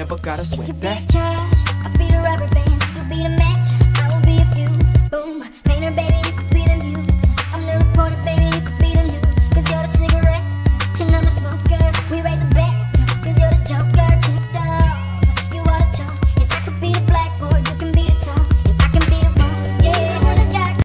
never gotta If you sweat be that. the cash, I'll be the rubber band. You be the match,